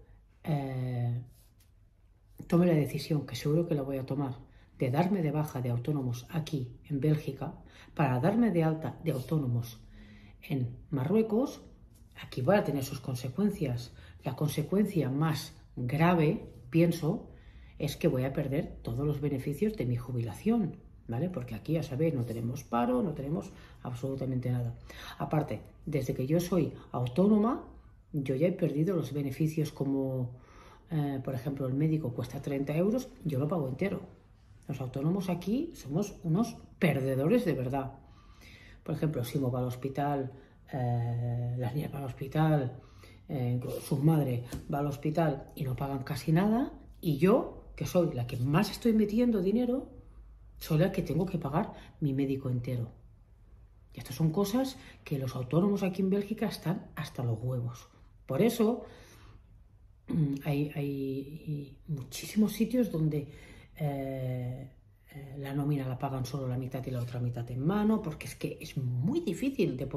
tome la decisión, que seguro que la voy a tomar, de darme de baja de autónomos aquí en Bélgica, para darme de alta de autónomos en Marruecos, aquí va a tener sus consecuencias. La consecuencia más grave, pienso, es que voy a perder todos los beneficios de mi jubilación, ¿vale? Porque aquí, ya sabéis, no tenemos paro, no tenemos absolutamente nada. Aparte, desde que yo soy autónoma, yo ya he perdido los beneficios como, por ejemplo, el médico cuesta 30 euros, yo lo pago entero. Los autónomos aquí somos unos perdedores de verdad. Por ejemplo, Simo va al hospital, las niñas van al hospital, su madre va al hospital y no pagan casi nada, y yo, que soy la que más estoy metiendo dinero, soy la que tengo que pagar mi médico entero. Y estas son cosas que los autónomos aquí en Bélgica están hasta los huevos. Por eso hay muchísimos sitios donde la nómina la pagan solo la mitad y la otra mitad en mano, porque es que es muy difícil de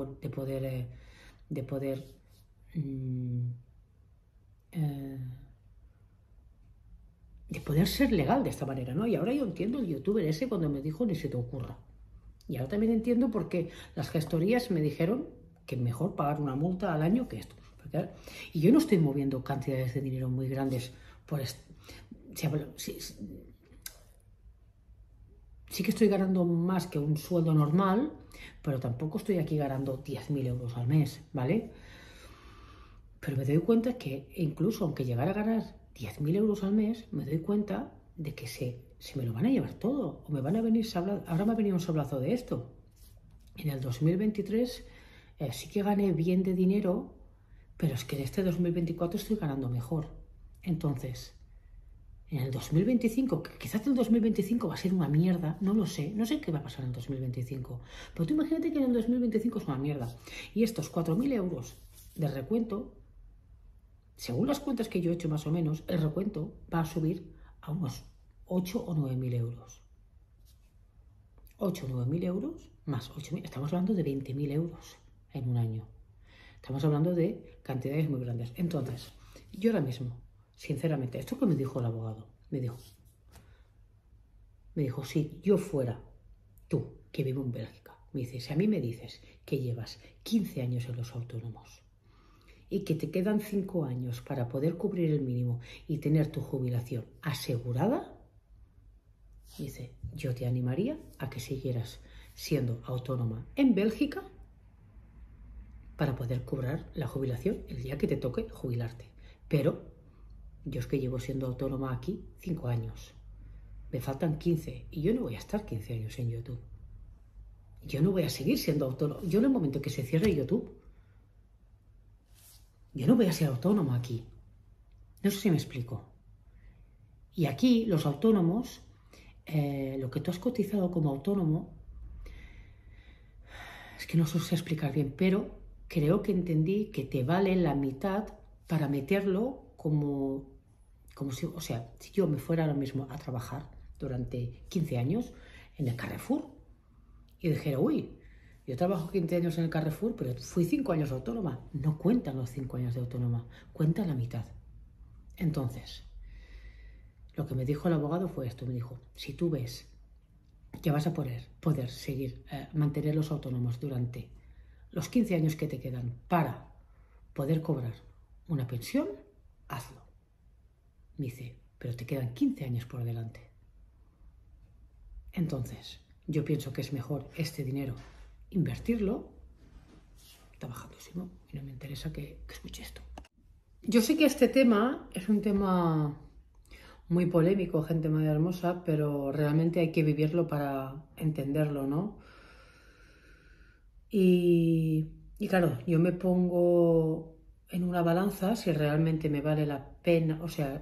poder ser legal de esta manera, ¿no? Y ahora yo entiendo el youtuber ese cuando me dijo ni se te ocurra. Y ahora también entiendo por qué las gestorías me dijeron que mejor pagar una multa al año que esto. Porque, y yo no estoy moviendo cantidades de dinero muy grandes por esto. Sí que estoy ganando más que un sueldo normal, pero tampoco estoy aquí ganando 10.000 euros al mes, ¿vale? Pero me doy cuenta que incluso aunque llegara a ganar 10.000 euros al mes, me doy cuenta de que se me lo van a llevar todo, o me van a venir sablazo. Ahora me ha venido un sablazo de esto. En el 2023 sí que gané bien de dinero, pero es que en este 2024 estoy ganando mejor. Entonces, en el 2025, que quizás el 2025 va a ser una mierda, no lo sé, no sé qué va a pasar en el 2025, pero tú imagínate que en el 2025 es una mierda. Y estos 4.000 euros de recuento, según las cuentas que yo he hecho más o menos, el recuento va a subir a unos 8 o 9.000 euros. 8 o 9.000 euros más 8.000, estamos hablando de 20.000 euros en un año. Estamos hablando de cantidades muy grandes. Entonces, yo ahora mismo, sinceramente, esto que me dijo el abogado, me dijo, si yo fuera tú, que vivo en Bélgica, me dice, si a mí me dices que llevas 15 años en los autónomos y que te quedan 5 años para poder cubrir el mínimo y tener tu jubilación asegurada, dice, yo te animaría a que siguieras siendo autónoma en Bélgica para poder cobrar la jubilación el día que te toque jubilarte. Pero yo es que llevo siendo autónoma aquí 5 años. Me faltan 15 y yo no voy a estar 15 años en YouTube. Yo no voy a seguir siendo autónoma. Yo en el momento que se cierre YouTube, yo no voy a ser autónoma aquí. No sé si me explico. Y aquí los autónomos, lo que tú has cotizado como autónomo, es que no sé explicar bien, pero creo que entendí que te vale la mitad para meterlo como si, o sea, si yo me fuera ahora mismo a trabajar durante 15 años en el Carrefour y dijera, uy, yo trabajo 15 años en el Carrefour, pero fui 5 años autónoma. No cuentan los 5 años de autónoma, cuenta la mitad. Entonces, lo que me dijo el abogado fue esto, me dijo, si tú ves que vas a poder seguir, mantener los autónomos durante los 15 años que te quedan para poder cobrar una pensión, hazlo. Me dice, pero te quedan 15 años por delante. Entonces, yo pienso que es mejor este dinero invertirlo. Está bajándosimo y no me interesa que escuche esto. Yo sé que este tema es un tema muy polémico, gente muy hermosa, pero realmente hay que vivirlo para entenderlo, ¿no? Y claro, yo me pongo en una balanza si realmente me vale la pena, o sea,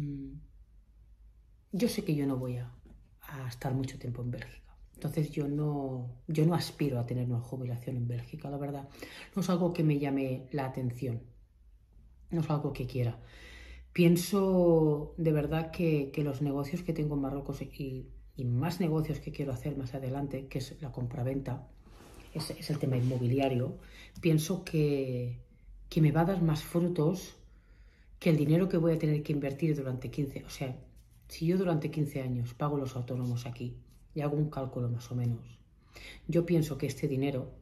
yo sé que yo no voy a estar mucho tiempo en Bélgica. Entonces yo no aspiro a tener una jubilación en Bélgica, la verdad. No es algo que me llame la atención, no es algo que quiera. Pienso de verdad que los negocios que tengo en Marruecos y más negocios que quiero hacer más adelante, que es la compraventa, es el tema inmobiliario, pienso que me va a dar más frutos que el dinero que voy a tener que invertir durante 15, o sea, si yo durante 15 años pago los autónomos aquí y hago un cálculo más o menos, yo pienso que este dinero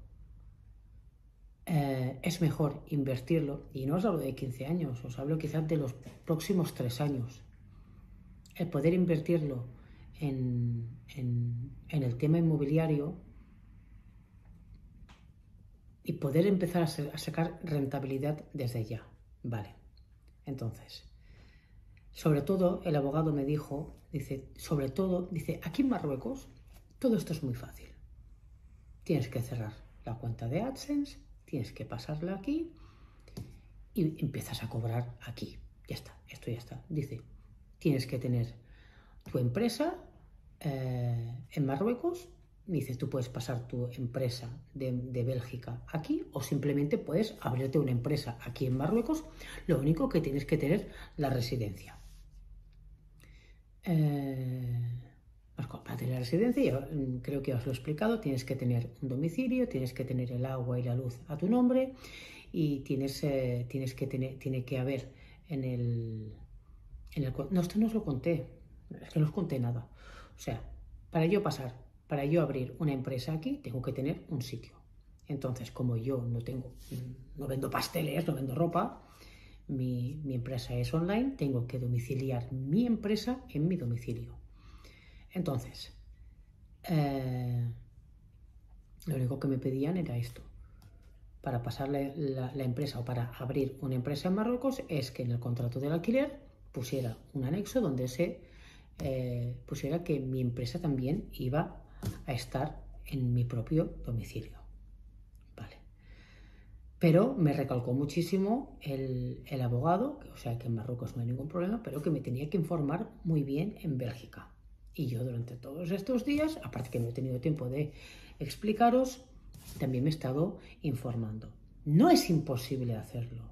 es mejor invertirlo, y no os hablo de 15 años, os hablo quizás de los próximos 3 años. El poder invertirlo en el tema inmobiliario y poder empezar a sacar rentabilidad desde ya. Vale, entonces, sobre todo el abogado me dijo, dice, aquí en Marruecos todo esto es muy fácil. Tienes que cerrar la cuenta de AdSense, tienes que pasarla aquí y empiezas a cobrar aquí. Ya está, esto ya está. Dice, tienes que tener tu empresa en Marruecos. Dice, tú puedes pasar tu empresa de Bélgica aquí o simplemente puedes abrirte una empresa aquí en Marruecos. Lo único que tienes que tener la residencia. Para tener la residencia, yo creo que os lo he explicado, tienes que tener un domicilio, tienes que tener el agua y la luz a tu nombre y tiene que haber en el... No, esto no os lo conté, es que no os conté nada. O sea, para yo abrir una empresa aquí, tengo que tener un sitio. Entonces, como yo no vendo pasteles, no vendo ropa, mi empresa es online, tengo que domiciliar mi empresa en mi domicilio. Entonces, lo único que me pedían era esto. Para pasar la empresa o para abrir una empresa en Marruecos es que en el contrato del alquiler pusiera un anexo donde se pusiera que mi empresa también iba a estar en mi propio domicilio. Vale. Pero me recalcó muchísimo el abogado, o sea que en Marruecos no hay ningún problema, pero que me tenía que informar muy bien en Bélgica. Y yo durante todos estos días, aparte que no he tenido tiempo de explicaros, también me he estado informando. No es imposible hacerlo.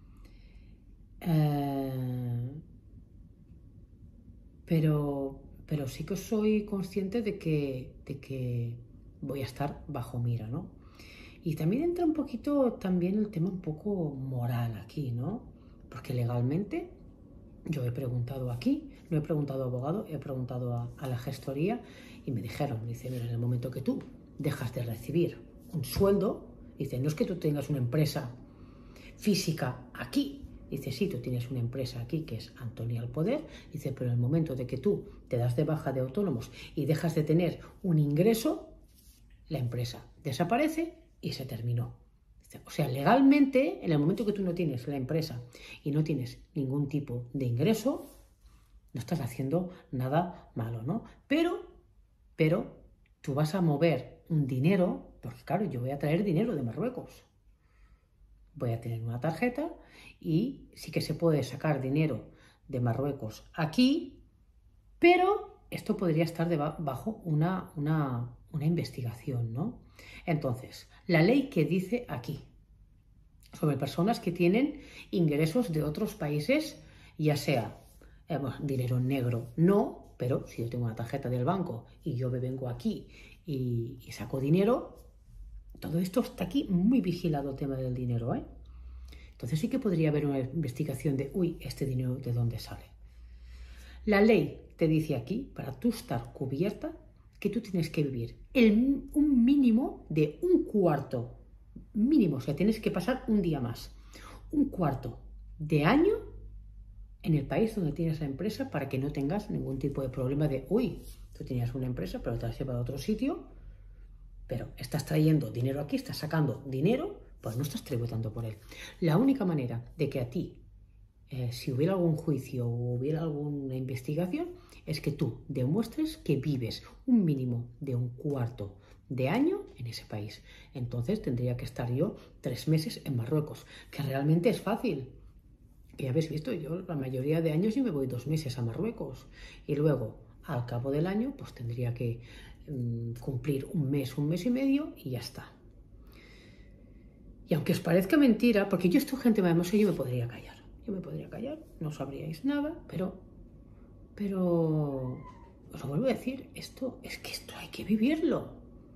Pero sí que soy consciente de que voy a estar bajo mira, ¿no? Y también entra un poquito también el tema un poco moral aquí, ¿no? Porque legalmente yo he preguntado aquí, no he preguntado a abogado, he preguntado a la gestoría y me dijeron, dice, mira, en el momento que tú dejas de recibir un sueldo, dice, no es que tú tengas una empresa física aquí, dice, sí, tú tienes una empresa aquí que es Antonia al Poder, dice, pero en el momento de que tú te das de baja de autónomos y dejas de tener un ingreso, la empresa desaparece y se terminó. O sea, legalmente, en el momento que tú no tienes la empresa y no tienes ningún tipo de ingreso, no estás haciendo nada malo, ¿no? Pero tú vas a mover un dinero, porque claro, yo voy a traer dinero de Marruecos. voy a tener una tarjeta y sí que se puede sacar dinero de Marruecos aquí, pero esto podría estar bajo una investigación, ¿no? Entonces, la ley que dice aquí sobre personas que tienen ingresos de otros países, ya sea dinero negro, no, pero si yo tengo una tarjeta del banco y yo me vengo aquí y saco dinero, todo esto está aquí muy vigilado el tema del dinero, ¿eh? Entonces sí que podría haber una investigación de, uy, este dinero de dónde sale. La ley te dice aquí, para tú estar cubierta, que tú tienes que vivir un mínimo de un cuarto, mínimo, o sea, tienes que pasar un día más, un cuarto de año en el país donde tienes la empresa para que no tengas ningún tipo de problema de, uy, tú tenías una empresa pero te has llevado a otro sitio, pero estás trayendo dinero aquí, estás sacando dinero, pues no estás tributando por él. La única manera de que a ti, si hubiera algún juicio o hubiera alguna investigación, es que tú demuestres que vives un mínimo de un cuarto de año en ese país. Entonces tendría que estar yo 3 meses en Marruecos, que realmente es fácil. Que ya habéis visto, yo la mayoría de años yo me voy 2 meses a Marruecos y luego al cabo del año pues tendría que cumplir un mes y medio y ya está. Y aunque os parezca mentira, porque yo esto gente más yo me podría callar, no sabríais nada, pero os lo vuelvo a decir, esto hay que vivirlo,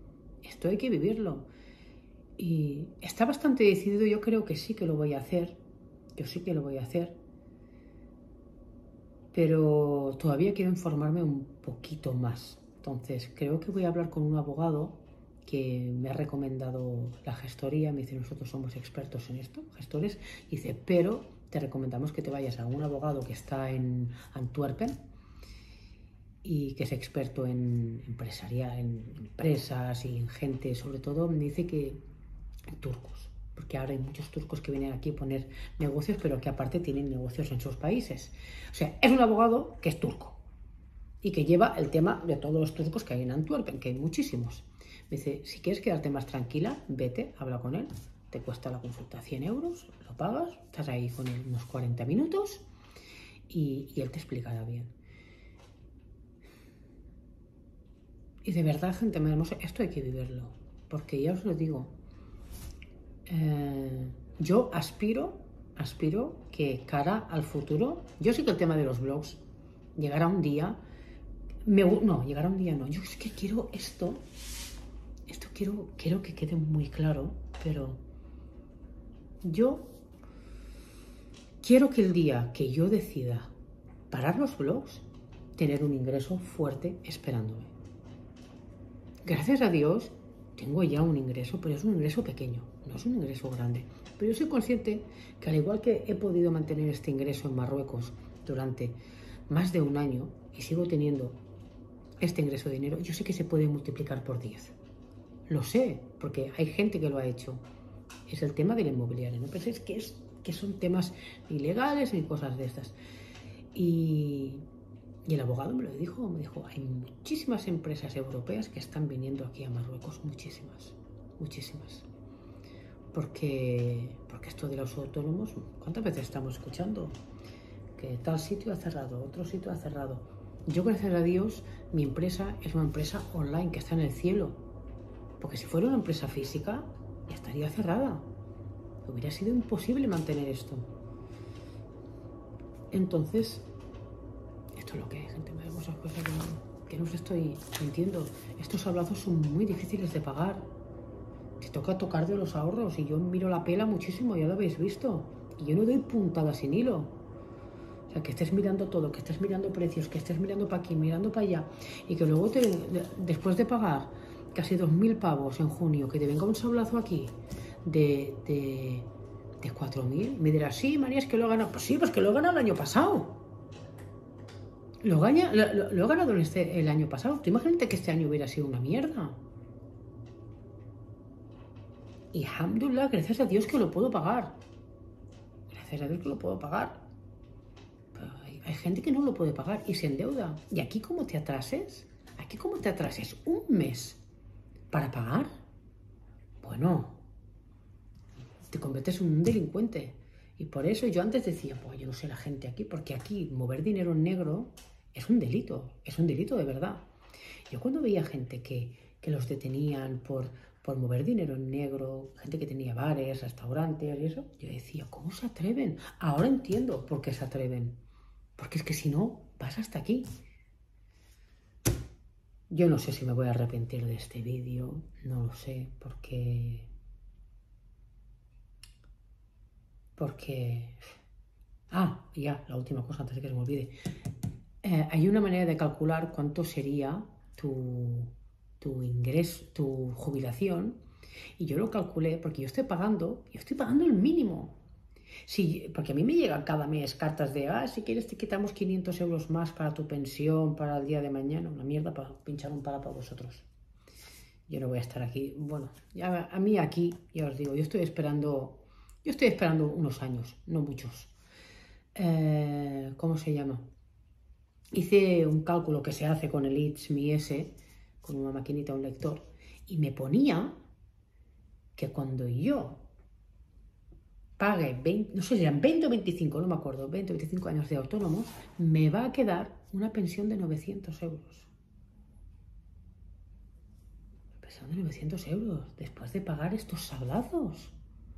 y está bastante decidido, yo creo que sí que lo voy a hacer, pero todavía quiero informarme un poquito más. Entonces creo que voy a hablar con un abogado que me ha recomendado la gestoría. Me dice, nosotros somos expertos en esto, gestores, dice, pero te recomendamos que te vayas a un abogado que está en Antwerpen y que es experto en empresarial, en empresas y en gente, sobre todo me dice que en turcos, porque ahora hay muchos turcos que vienen aquí a poner negocios, pero que aparte tienen negocios en sus países. O sea, es un abogado que es turco y que lleva el tema de todos los turcos que hay en Antwerpen, que hay muchísimos. Me dice, si quieres quedarte más tranquila, vete, habla con él, te cuesta la consulta 100 euros, lo pagas, estás ahí con él unos 40 minutos y él te explicará bien. Y de verdad, gente muy hermosa, esto hay que vivirlo, porque ya os lo digo, yo aspiro que cara al futuro, yo sé que el tema de los blogs llegará un día, llegará un día no, yo es que quiero esto quiero que quede muy claro, pero yo quiero que el día que yo decida parar los blogs, tener un ingreso fuerte esperándome. Gracias a Dios tengo ya un ingreso, pero es un ingreso pequeño, no es un ingreso grande. Pero yo soy consciente que al igual que he podido mantener este ingreso en Marruecos durante más de un año y sigo teniendo este ingreso de dinero, yo sé que se puede multiplicar por 10. Lo sé, porque hay gente que lo ha hecho. Es el tema de la inmobiliaria. No penséis que son temas ilegales ni cosas de estas. Y el abogado me dijo, hay muchísimas empresas europeas que están viniendo aquí a Marruecos, muchísimas. Porque esto de los autónomos, ¿cuántas veces estamos escuchando? Que tal sitio ha cerrado, otro sitio ha cerrado. Yo, gracias a Dios, mi empresa es una empresa online que está en el cielo. Porque si fuera una empresa física, ya estaría cerrada. Hubiera sido imposible mantener esto. Entonces, esto es lo que hay, gente. Me vemos cosas que no os estoy mintiendo. Estos abrazos son muy difíciles de pagar. Te toca tocar de los ahorros y yo miro la pela muchísimo, ya lo habéis visto. Y yo no doy puntada sin hilo. O sea, que estés mirando todo, que estés mirando precios, que estés mirando para aquí, mirando para allá. Y que luego después de pagar casi 2.000 pavos en junio, que te venga un sablazo aquí de 4.000, me dirás, sí, María, es que lo he ganado. Pues sí, pues que lo he ganado el año pasado. Lo he ganado el año pasado. Tú imagínate que este año hubiera sido una mierda. Y alhamdulillah, gracias a Dios que lo puedo pagar. Gracias a Dios que lo puedo pagar. Pero hay gente que no lo puede pagar y se endeuda. Y aquí como te atrases un mes para pagar, bueno, te conviertes en un delincuente. Y por eso yo antes decía, pues yo no sé la gente aquí, porque aquí mover dinero en negro es un delito de verdad. Yo cuando veía gente que los detenían por mover dinero en negro, gente que tenía bares, restaurantes y eso, yo decía, ¿cómo se atreven? Ahora entiendo por qué se atreven. Porque es que si no, vas hasta aquí. Yo no sé si me voy a arrepentir de este vídeo, no lo sé, porque... ya, la última cosa antes de que se me olvide. Hay una manera de calcular cuánto sería tu ingreso, tu jubilación, y yo lo calculé porque yo estoy pagando el mínimo. Sí, porque a mí me llegan cada mes cartas de, si quieres te quitamos 500 euros más para tu pensión, para el día de mañana, una mierda para pinchar un pala para vosotros. Yo no voy a estar aquí, bueno, ya, a mí aquí, ya os digo, yo estoy esperando unos años, no muchos. ¿Cómo se llama? Hice un cálculo que se hace con el ITS-MI S, con una maquinita, un lector, y me ponía que cuando yo pague 20, no sé si eran 20 o 25, no me acuerdo, 20 o 25 años de autónomos, me va a quedar una pensión de 900 euros. Pensión de 900 euros, después de pagar estos sablazos.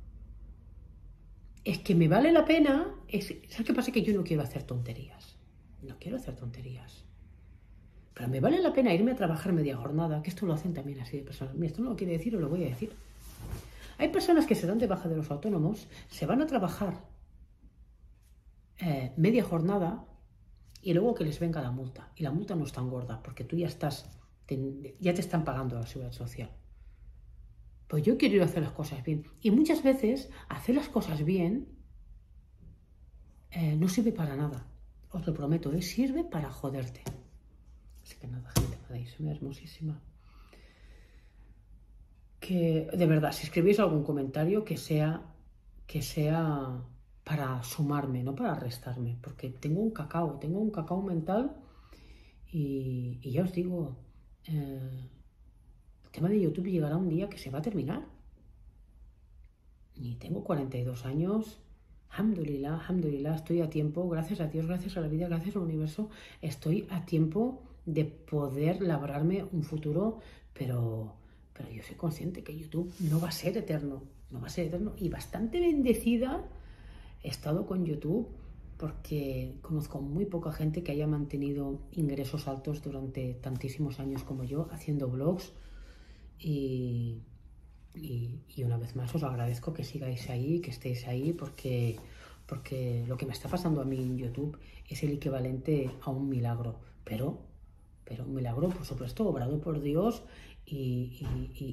Es que me vale la pena, ¿sabes qué pasa? Que yo no quiero hacer tonterías. No quiero hacer tonterías. Pero me vale la pena irme a trabajar media jornada, que esto lo hacen también así de personas. Mira, esto no lo quiere decir, o lo voy a decir. Hay personas que se dan de baja de los autónomos, se van a trabajar media jornada y luego que les venga la multa. Y la multa no es tan gorda, porque tú ya te están pagando la seguridad social. Pues yo quiero ir a hacer las cosas bien. Y muchas veces hacer las cosas bien no sirve para nada. Os lo prometo, sirve para joderte. Así que nada, gente, me hermosísima. Que de verdad, si escribís algún comentario que sea para sumarme, no para restarme, porque tengo un cacao mental y ya os digo, el tema de YouTube llegará un día que se va a terminar. Y tengo 42 años, alhamdulillah, estoy a tiempo, gracias a Dios, gracias a la vida, gracias al universo, estoy a tiempo de poder labrarme un futuro, pero yo soy consciente que YouTube no va a ser eterno, y bastante bendecida he estado con YouTube porque conozco muy poca gente que haya mantenido ingresos altos durante tantísimos años como yo, haciendo vlogs y una vez más os agradezco que sigáis ahí, que estéis ahí, porque lo que me está pasando a mí en YouTube es el equivalente a un milagro, pero un milagro, por supuesto, obrado por Dios y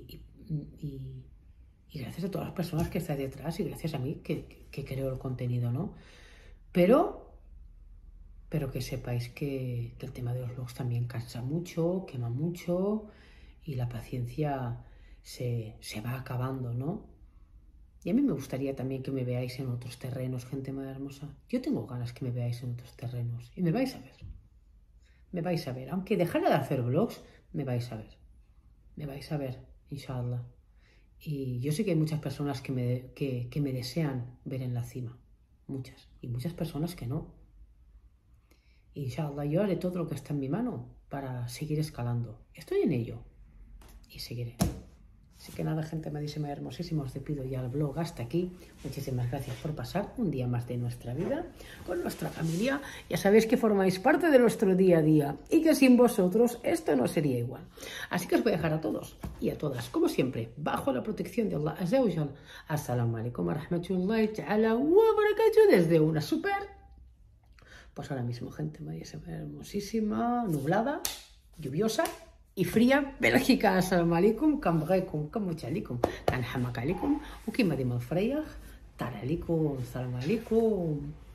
gracias a todas las personas que están detrás y gracias a mí que creo el contenido, ¿no? Pero que sepáis que el tema de los vlogs también cansa mucho, quema mucho y la paciencia se va acabando, ¿no? Y a mí me gustaría también que me veáis en otros terrenos, gente más hermosa. Yo tengo ganas que me veáis en otros terrenos y me vais a ver. Me vais a ver. Aunque dejara de hacer vlogs, me vais a ver. Me vais a ver, inshallah. Y yo sé que hay muchas personas que me desean ver en la cima. Muchas. Y muchas personas que no. Inshallah, yo haré todo lo que está en mi mano para seguir escalando. Estoy en ello. Y seguiré. Así que nada, gente amadísima, hermosísima, os despido ya el vlog hasta aquí. Muchísimas gracias por pasar un día más de nuestra vida con nuestra familia. Ya sabéis que formáis parte de nuestro día a día y que sin vosotros esto no sería igual. Así que os voy a dejar a todos y a todas, como siempre, bajo la protección de Allah Azza wa Jal. Assalamu alaikum wa rahmatullahi ta'ala wa barakatuh desde una super... Pues ahora mismo, gente amadísima, hermosísima, nublada, lluviosa y fría Bélgica. Assalamu alaikum, kam bghaykum, kam mutalikum, kan hamak alaikum, u kima dima al-frayakh, tara alaikum, assalamu alaikum.